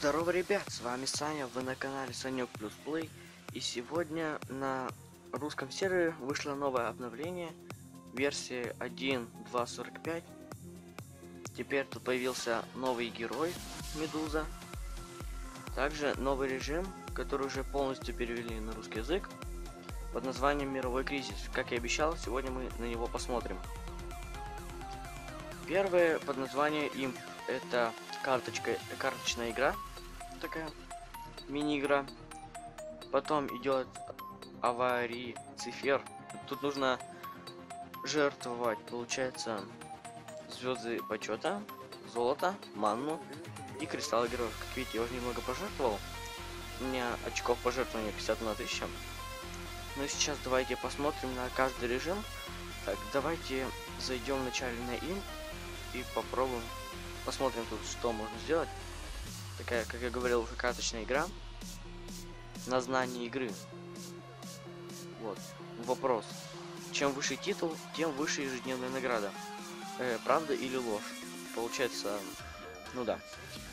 Здорово, ребят, с вами Саня, вы на канале Санек Плюс Плей. И сегодня на русском сервере вышло новое обновление, версия 1.2.45. Теперь тут появился новый герой, Медуза. Также новый режим, который уже полностью перевели на русский язык, под названием Мировой кризис. Как и обещал, сегодня мы на него посмотрим. Первое под названием Имп — это карточная игра, такая мини-игра. Потом идет аварий цифер. Тут нужно жертвовать, получается, звезды почета, золото, манну и кристаллы героев. Как видите, я уже немного пожертвовал. У меня очков пожертвования 51 тысяча. Ну и сейчас давайте посмотрим на каждый режим. Так, давайте зайдем вначале на Имп и попробуем. Посмотрим тут, что можно сделать. Такая, как я говорил, уже карточная игра на знание игры. Вот. Вопрос. Чем выше титул, тем выше ежедневная награда. Правда или ложь? Получается, ну да.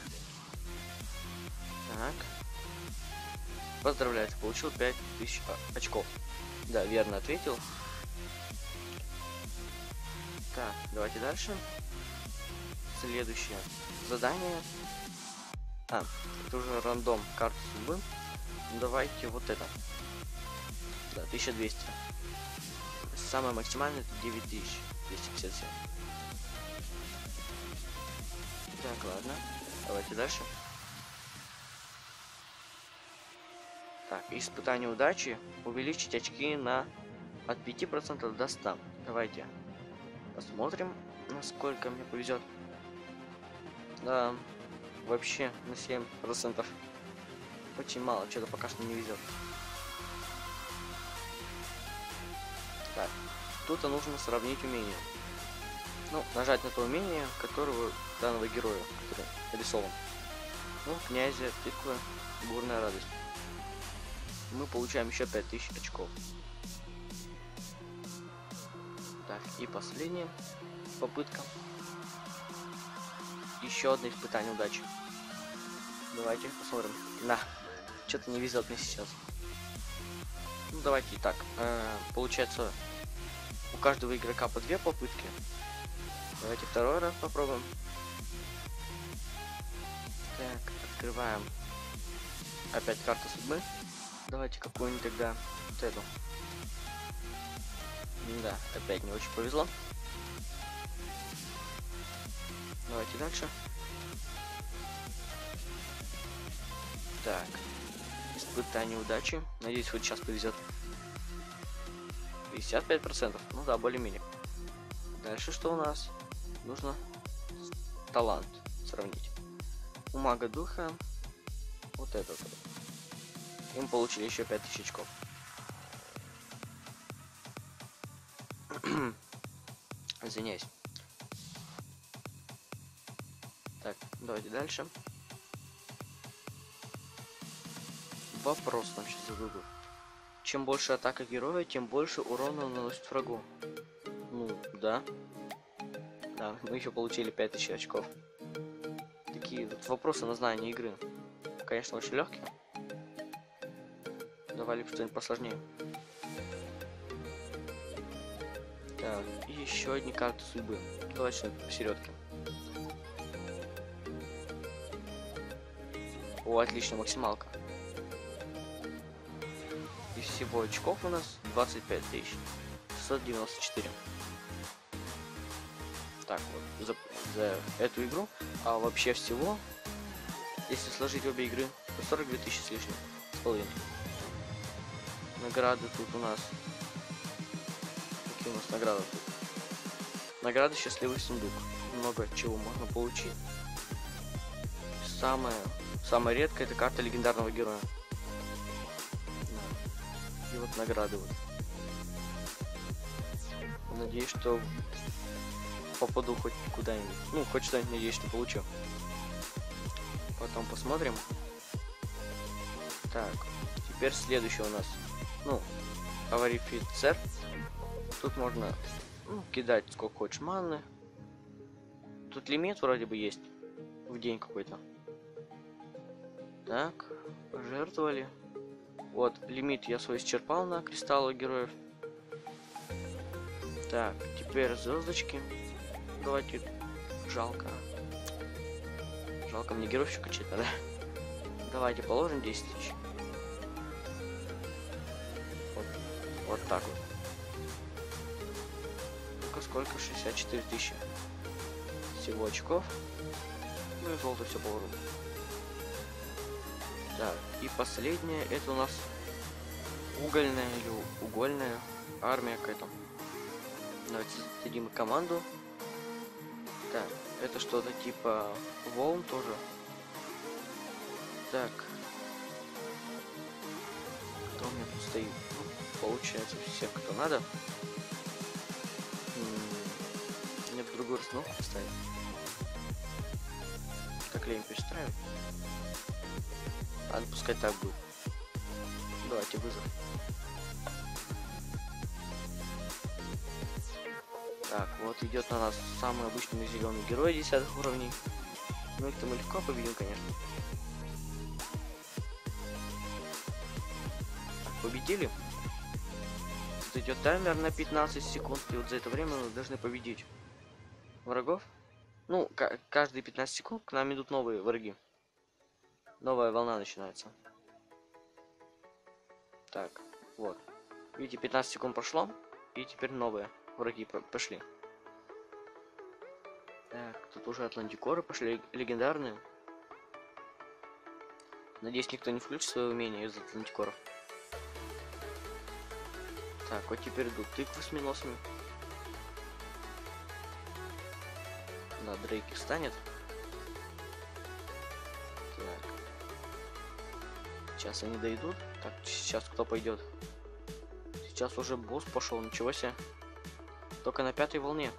Так. Поздравляю, ты получил 5000 очков. Да, верно ответил. Так, давайте дальше. Следующее задание. Это уже рандом карты судьбы. Давайте вот это. Да, 1200. Самое максимальное это 9257. Так, ладно. Давайте дальше. Так, испытание удачи. Увеличить очки на от 5% до 100. Давайте посмотрим, насколько мне повезет. Да, вообще на 7%. Очень мало, что-то пока что не везет. Так, тут нужно сравнить умение. Ну, нажать на то умение, которого данного героя, который нарисован. Ну, князя, тыква, бурная радость. Мы получаем еще 5000 очков. Так, и последняя попытка. Еще одно испытание удачи. Давайте посмотрим. На, что-то не везет мне сейчас. Ну давайте и так. Получается, у каждого игрока по 2 попытки. Давайте второй раз попробуем. Так, открываем опять карту судьбы. Давайте какую-нибудь тогда вот эту. Да, опять не очень повезло. Давайте дальше. Так, испытание удачи. Надеюсь, хоть сейчас повезет. 55%. Ну да, более-менее. Дальше что у нас? Нужно талант сравнить. У мага духа вот этот. Им получили еще 5000 очков. Извиняюсь. Так, давайте дальше. Вопрос нам сейчас зададут. Чем больше атака героя, тем больше урона он наносит врагу. Ну, да. Да, мы еще получили 5000 очков. Такие вот вопросы на знание игры. Конечно, очень легкие. Давай что-нибудь посложнее. Так, и еще одни карты судьбы. Давайте что-нибудь посередке. О, отлично, максималка. Из всего очков у нас 25694. Так вот, за эту игру. А вообще всего, если сложить обе игры, то 42 тысячи с лишним. С половиной. Награды тут у нас. Какие у нас награды тут? Награды счастливый сундук. Много чего можно получить. Самое редкое это карта легендарного героя. И вот награды вот. Надеюсь, что попаду хоть куда-нибудь. Ну, хоть что-нибудь, надеюсь, что получу. Потом посмотрим. Так, теперь следующий у нас. Ну, аварифицер. Тут можно кидать сколько хочешь манны. Тут лимит вроде бы есть в день какой-то. Так, пожертвовали. Вот, лимит я свой исчерпал на кристаллы героев. Так, теперь звездочки. Давайте. Жалко. Жалко мне героевщика читать, да? Давайте положим 10 тысяч. Вот так вот. Ну-ка, сколько? 64 тысячи. Всего очков. Ну и золото все положим. Так, и последнее, это у нас угольная или угольная армия какая-то. Давайте дадим команду. Так, это что-то типа волн тоже. Так. Кто у меня тут стоит? Ну, получается, все, кто надо. Мне в другую расстановку поставить. Как лень перестраивать. Ладно, пускай так будет. Давайте вызов. Так, вот идет на нас самый обычный зеленый герой 10 уровней. Ну их-то мы легко победим, конечно. Так, победили. Тут идет таймер на 15 секунд, и вот за это время мы должны победить врагов. Ну, каждые 15 секунд к нам идут новые враги. Новая волна начинается. Так, вот. Видите, 15 секунд прошло, и теперь новые враги пошли. Так, тут уже атлантикоры пошли легендарные. Надеюсь, никто не включит свое умение из атлантикоров. Так, вот теперь идут тыквы с миносами. Да, Дрейк их станет. Так. Сейчас они дойдут. Так, сейчас кто пойдет? Сейчас уже босс пошел, ничего себе. Только на 5-й волне.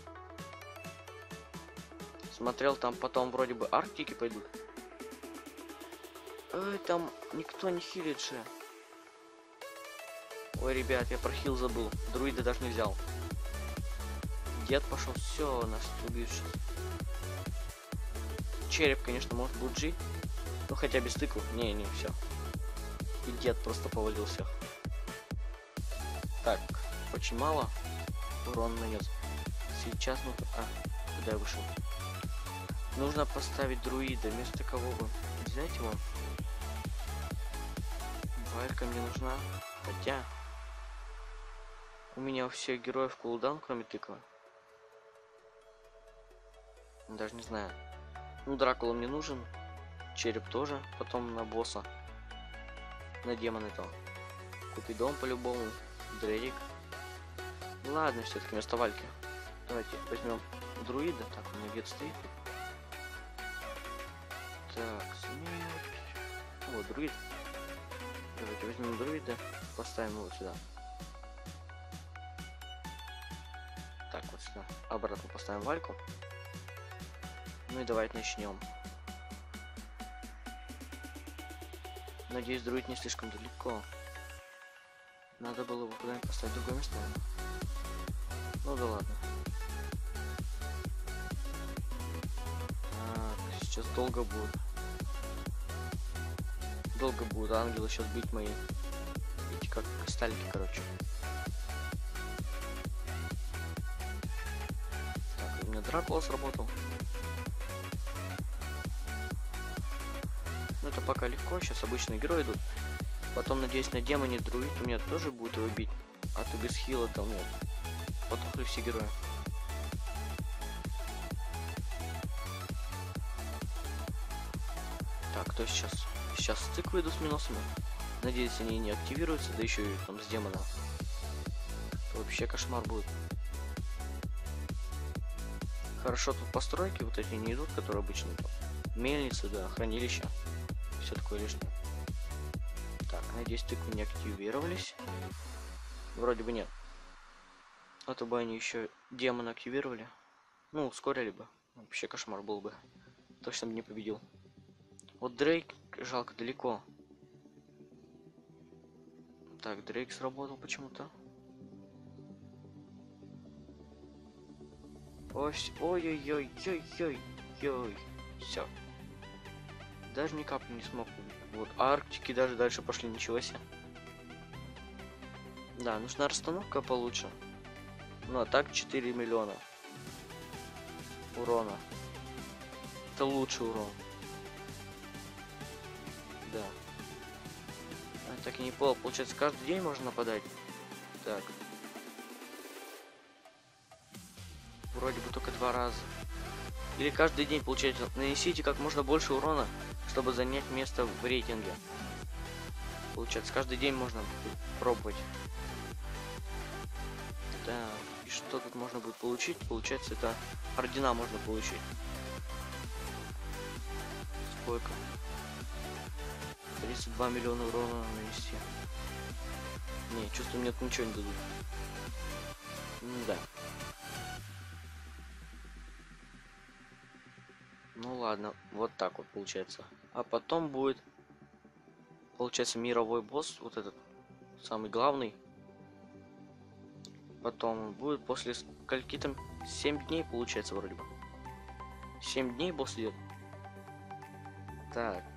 Смотрел, там потом вроде бы арктики пойдут. Эй, там никто не хилит же. Ой, ребят, я про хил забыл. Друида даже не взял. Дед пошел, все, нас убьют сейчас. Череп, конечно, может будет жить. Ну хотя без тыквы. Не, все. И дед просто повалил всех. Так, очень мало урон нанес. Сейчас ну куда я вышел? Нужно поставить друида. Вместо кого бы взять его? Валька мне нужна. Хотя у меня у всех героев кулдаун, кроме тыквы. Даже не знаю. Ну, Дракула мне нужен. Череп тоже. Потом на босса. На демона этого. Купидон по-любому. Дрейк. Ладно, все-таки вместо Вальки. Давайте возьмем друида. Так, у меня где-то стоит. Так, смерть. Вот, друид. Давайте возьмем друида. Поставим его сюда. Так, вот сюда. Обратно поставим Вальку. Ну и давайте начнем. Надеюсь, друид не слишком далеко. Надо было бы куда-нибудь поставить другое место. Ну да ладно. Так, сейчас долго будет. Долго будут ангелы сейчас бить мои. Видите, как кристаллики, короче. Так, у меня Дракула сработал. Ну это пока легко, сейчас обычные герои идут. Потом, надеюсь, на демоне друид у меня тоже будет его бить. А то без хила там нет. Потухли все герои. Так, кто сейчас? Сейчас стык выйду с минусами. Надеюсь, они не активируются, да еще и там с демона. Вообще кошмар будет. Хорошо, тут постройки вот эти не идут, которые обычно. Мельницы, да, хранилища. Все такое лишнее. Так, надеюсь, тыквы не активировались. Вроде бы нет. А то бы они еще демона активировали. Ну, ускорили бы. Вообще кошмар был бы. Точно бы не победил. Вот Дрейк, жалко, далеко. Так, Дрейк сработал почему-то. Ой-ой-ой-ой-ой-ой. Все. Даже ни капли не смог Вот, Арктики даже дальше пошли, ничего себе. Да, нужна расстановка получше. Ну а так 4 миллиона урона. Это лучший урон. Да. Я так и не понял, получается, каждый день можно нападать. Так. Вроде бы только 2 раза. Или каждый день, получается, нанесите как можно больше урона, чтобы занять место в рейтинге. Получается, каждый день можно пробовать. Так, и что тут можно будет получить? Получается, это ордена можно получить. Сколько? 32 миллиона урона нанести. Не, чувствую, мне тут ничего не дадут. Да. Ну ладно, вот так вот получается. А потом будет, получается, мировой босс, вот этот, самый главный. Потом будет после скольки там 7 дней, получается, вроде бы. 7 дней босс идет. Так.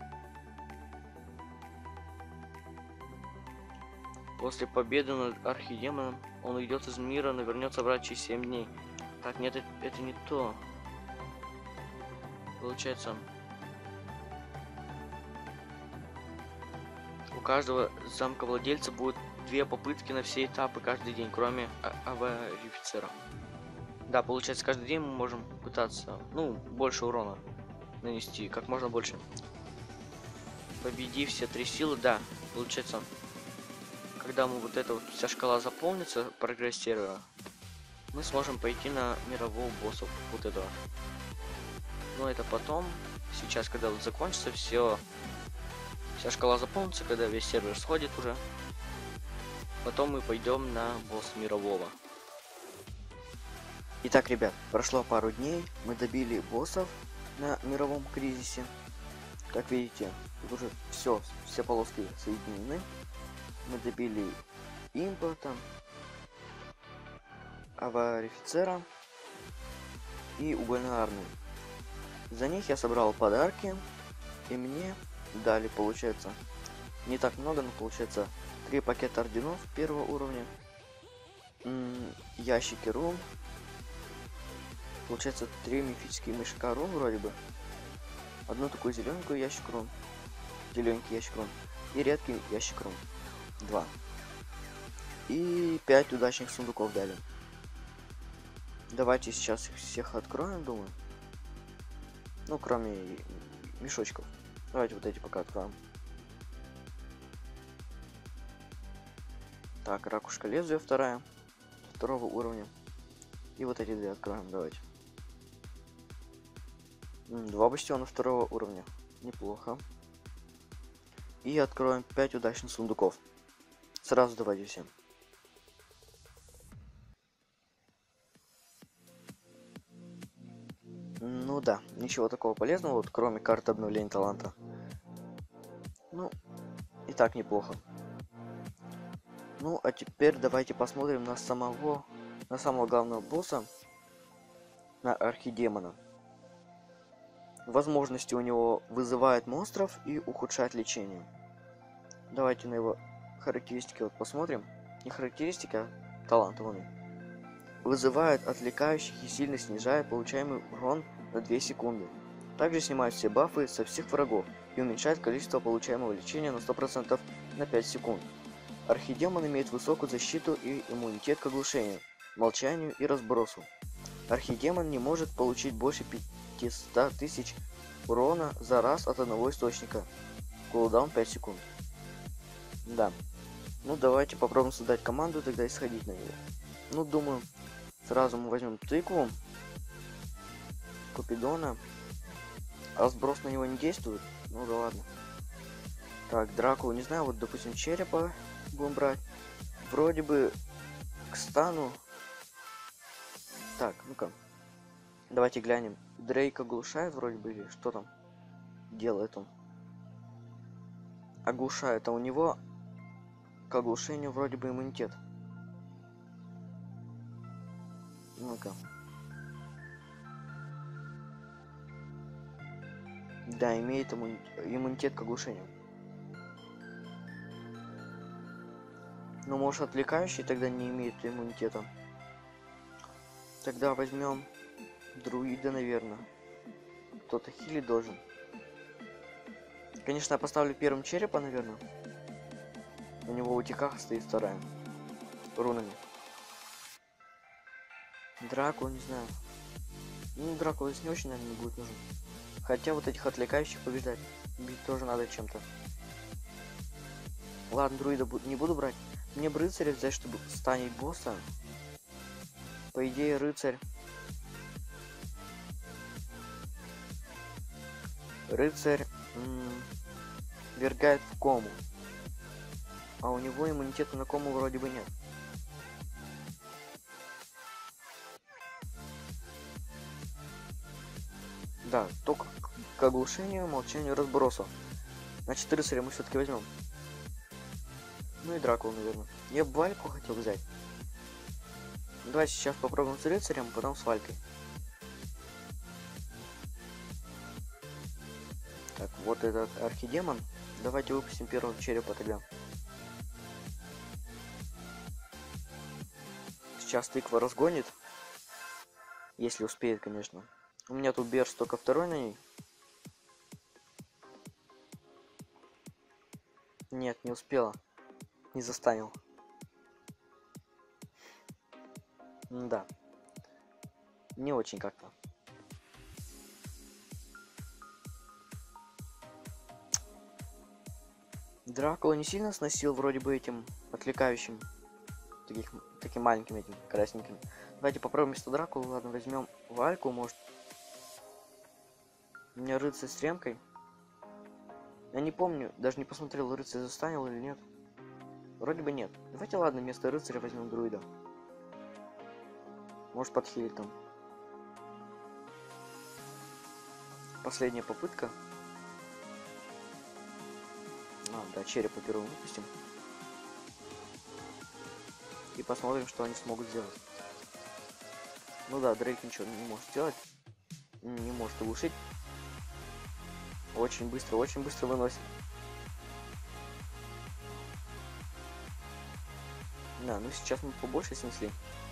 После победы над архидемоном он уйдет из мира, но вернется обратно через 7 дней. Так, нет, это не то. Получается, у каждого замковладельца будет 2 попытки на все этапы каждый день, кроме аварифицера. Да, получается, каждый день мы можем пытаться, ну, больше урона нанести, как можно больше. Победив все 3 силы, да, получается, когда мы вот эта вот вся шкала заполнится, прогресс сервера, мы сможем пойти на мирового босса вот этого. Но это потом, сейчас, когда вот закончится все, вся шкала заполнится, когда весь сервер сходит уже, потом мы пойдем на босс мирового. Итак, ребят, прошло пару дней, мы добили боссов на мировом кризисе. Как видите, тут уже все полоски соединены. Мы добили импа, там, аварифицера и угольную армию. За них я собрал подарки, и мне дали, получается, не так много, но получается 3 пакета орденов первого уровня, ящики рун, получается 3 мифические мешка рун вроде бы, одну такую зелененькую ящик рун, зелененький ящик рун и редкий ящик рун, 2. И 5 удачных сундуков дали. Давайте сейчас их всех откроем, думаю. Ну, кроме мешочков. Давайте вот эти пока откроем. Так, ракушка лезвия вторая, 2-го уровня. И вот эти 2 откроем, давайте. 2 бастиона 2-го уровня. Неплохо. И откроем 5 удачных сундуков. Сразу давайте всем. Ну да, ничего такого полезного, вот кроме карты обновления таланта. Ну, и так неплохо. Ну, а теперь давайте посмотрим на самого главного босса, на архидемона. Возможности у него вызывает монстров и ухудшает лечение. Давайте на его характеристики вот посмотрим. Не характеристики, а талант он. Вызывает отвлекающих и сильно снижает получаемый урон на 2 секунды. Также снимает все бафы со всех врагов и уменьшает количество получаемого лечения на 100% на 5 секунд. Архидемон имеет высокую защиту и иммунитет к оглушению, молчанию и разбросу. Архидемон не может получить больше 500 тысяч урона за раз от одного источника. Кулдаун 5 секунд. Да. Ну давайте попробуем создать команду, тогда и сходить на него. Ну думаю, сразу мы возьмем тыкву, Купидона. А сброс на него не действует? Ну да ладно. Так, Дракулу не знаю, вот допустим черепа будем брать. Вроде бы к стану. Так, ну-ка. Давайте глянем. Дрейк оглушает вроде бы, или что там делает он? Оглушает, а у него к оглушению вроде бы иммунитет. Ну-ка. Да, имеет иммунитет к оглушению. Но может отвлекающий тогда не имеет иммунитета. Тогда возьмем друида, наверное. Кто-то хилить должен. Конечно, я поставлю первым черепа, наверное. У него в утеках стоит вторая. Рунами. Дракула, не знаю. Ну, Дракула здесь не очень, наверное, не будет нужен. Хотя вот этих отвлекающих побеждать. Бить тоже надо чем-то. Ладно, друида не буду брать. Мне бы рыцаря взять, чтобы станет босса. По идее, рыцарь... Рыцарь вергает в кому. А у него иммунитета на кому вроде бы нет. Да, только к оглушению, молчанию, разбросу. Значит, рыцаря мы все-таки возьмем. Ну и Дракулу, наверное. Я бы Вальку хотел взять. Давай сейчас попробуем с рыцарем, потом с Валькой. Так, вот этот архидемон. Давайте выпустим первого черепа тогда. Сейчас тыква разгонит. Если успеет, конечно. У меня тут Берс только второй на ней. Нет, не успела. Не застанил. Да. Не очень как-то. Дракула не сильно сносил вроде бы этим отвлекающим. Таким маленьким этим красненьким. Давайте попробуем вместо Дракулы. Ладно, возьмем Вальку, может. У меня рыцарь с ремкой. Я не помню, даже не посмотрел, рыцарь застанил или нет. Вроде бы нет. Давайте, ладно, вместо рыцаря возьмем друида. Может подхилить там. Последняя попытка. Да, черепа первым выпустим. И посмотрим, что они смогут сделать. Ну да, Дрейк ничего не может сделать. Не может оглушить. Очень быстро выносит. Да, ну сейчас мы побольше снесли.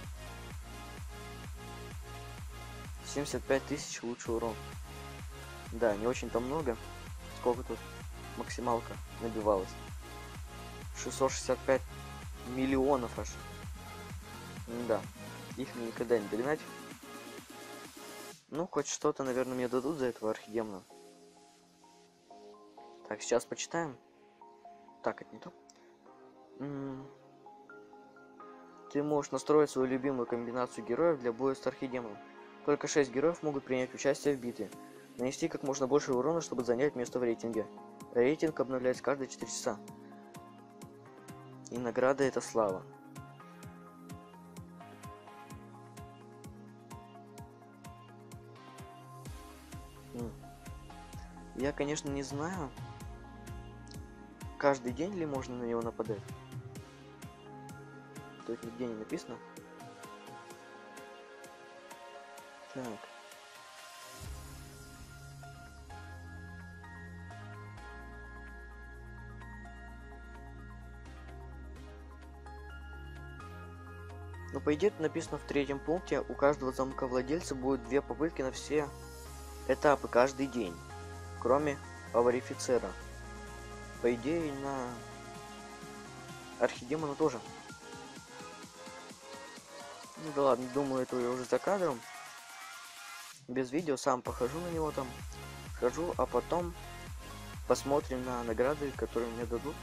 75 тысяч лучший урон. Да, не очень-то много. Сколько тут максималка набивалась? 665 миллионов аж. Да, их мне никогда не догнать. Ну, хоть что-то, наверное, мне дадут за этого архидемона. Так, сейчас почитаем. Так, это не то. Ты можешь настроить свою любимую комбинацию героев для боя с архидемоном. Только 6 героев могут принять участие в битве. Нанести как можно больше урона, чтобы занять место в рейтинге. Рейтинг обновляется каждые 4 часа. И награда — это слава. Я, конечно, не знаю, каждый день ли можно на него нападать. Тут нигде не написано. Так. Ну, по идее, это написано в третьем пункте. У каждого замковладельца будет 2 попытки на все этапы каждый день. Кроме аварифицера. По идее, на архидемона тоже. Ну да ладно, думаю, это я уже за кадром. Без видео сам похожу на него там. Схожу, а потом посмотрим на награды, которые мне дадут.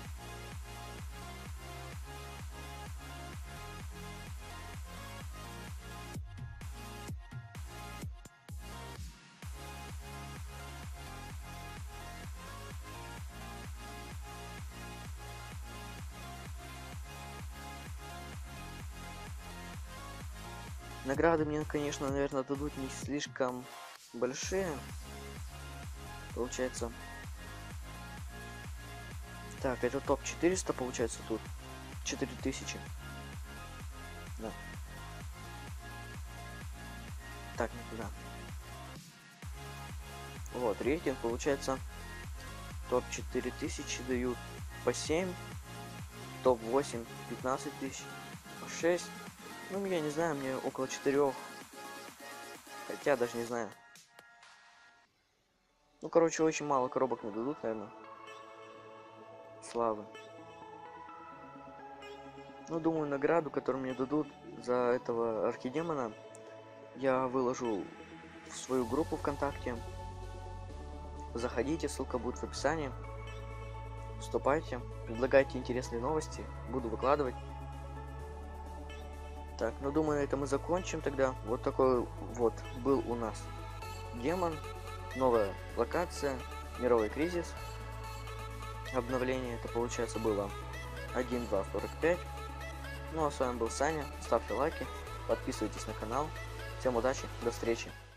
Награды мне, конечно, наверное, дадут не слишком большие. Получается. Так, это топ 400, получается, тут 4000. Да. Так, никуда. Вот, рейтинг, получается, топ 4000 дают по 7. топ-8 15 тысяч, 6, ну я не знаю, мне около 4, хотя даже не знаю. Ну короче, очень мало коробок мне дадут, наверное, славы. Ну думаю, награду, которую мне дадут за этого архидемона, я выложу в свою группу ВКонтакте. Заходите, ссылка будет в описании. Вступайте, предлагайте интересные новости, буду выкладывать. Так, ну думаю, это мы закончим тогда. Вот такой вот был у нас демон, новая локация, мировой кризис. Обновление это получается было 1.2.45. Ну а с вами был Саня, ставьте лайки, подписывайтесь на канал. Всем удачи, до встречи.